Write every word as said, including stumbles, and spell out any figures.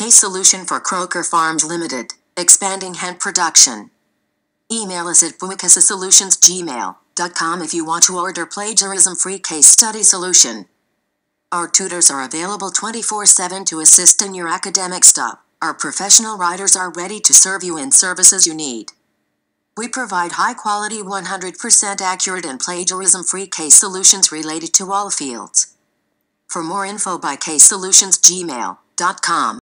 Case Solution for Croker Farms Limited, expanding hemp production. Email us at bumikasa-solutions gmail dot com if you want to order plagiarism-free case study solution. Our tutors are available twenty-four seven to assist in your academic stuff. Our professional writers are ready to serve you in services you need. We provide high-quality, one hundred percent accurate and plagiarism-free case solutions related to all fields. For more info, by case solutions gmail dot com.